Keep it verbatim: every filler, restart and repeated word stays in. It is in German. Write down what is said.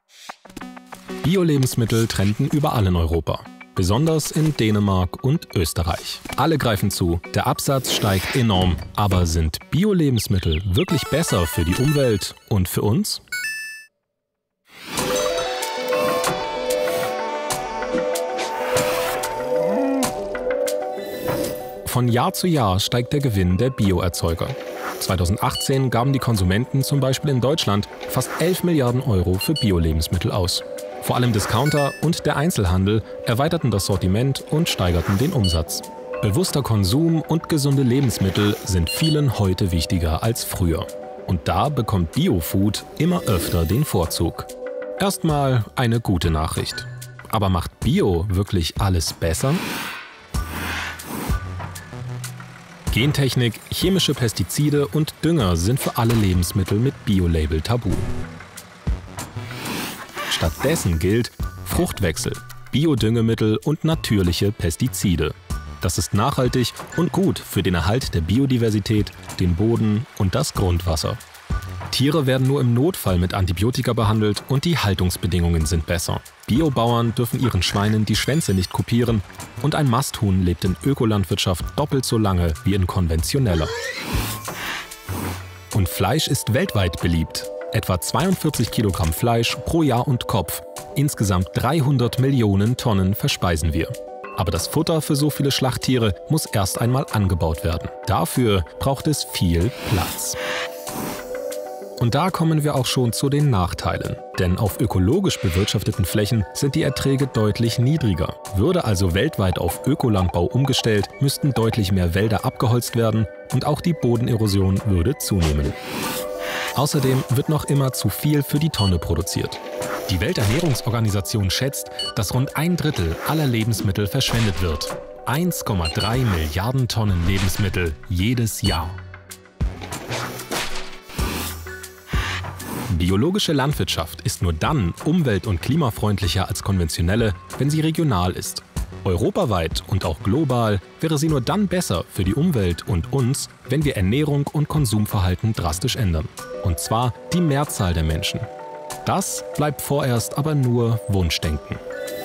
Bio-Lebensmittel trenden überall in Europa. Besonders in Dänemark und Österreich. Alle greifen zu, der Absatz steigt enorm. Aber sind Bio-Lebensmittel wirklich besser für die Umwelt und für uns? Von Jahr zu Jahr steigt der Gewinn der Bioerzeuger. zweitausendachtzehn gaben die Konsumenten zum Beispiel in Deutschland fast elf Milliarden Euro für Bio-Lebensmittel aus. Vor allem Discounter und der Einzelhandel erweiterten das Sortiment und steigerten den Umsatz. Bewusster Konsum und gesunde Lebensmittel sind vielen heute wichtiger als früher. Und da bekommt Biofood immer öfter den Vorzug. Erstmal eine gute Nachricht. Aber macht Bio wirklich alles besser? Gentechnik, chemische Pestizide und Dünger sind für alle Lebensmittel mit Bio-Label tabu. Stattdessen gilt Fruchtwechsel, Biodüngemittel und natürliche Pestizide. Das ist nachhaltig und gut für den Erhalt der Biodiversität, den Boden und das Grundwasser. Tiere werden nur im Notfall mit Antibiotika behandelt und die Haltungsbedingungen sind besser. Biobauern dürfen ihren Schweinen die Schwänze nicht kopieren und ein Masthuhn lebt in Ökolandwirtschaft doppelt so lange wie in konventioneller. Und Fleisch ist weltweit beliebt. Etwa zweiundvierzig Kilogramm Fleisch pro Jahr und Kopf. Insgesamt dreihundert Millionen Tonnen verspeisen wir. Aber das Futter für so viele Schlachttiere muss erst einmal angebaut werden. Dafür braucht es viel Platz. Und da kommen wir auch schon zu den Nachteilen. Denn auf ökologisch bewirtschafteten Flächen sind die Erträge deutlich niedriger. Würde also weltweit auf Ökolandbau umgestellt, müssten deutlich mehr Wälder abgeholzt werden und auch die Bodenerosion würde zunehmen. Außerdem wird noch immer zu viel für die Tonne produziert. Die Welternährungsorganisation schätzt, dass rund ein Drittel aller Lebensmittel verschwendet wird. eins Komma drei Milliarden Tonnen Lebensmittel jedes Jahr. Biologische Landwirtschaft ist nur dann umwelt- und klimafreundlicher als konventionelle, wenn sie regional ist. Europaweit und auch global wäre sie nur dann besser für die Umwelt und uns, wenn wir Ernährung und Konsumverhalten drastisch ändern. Und zwar die Mehrzahl der Menschen. Das bleibt vorerst aber nur Wunschdenken.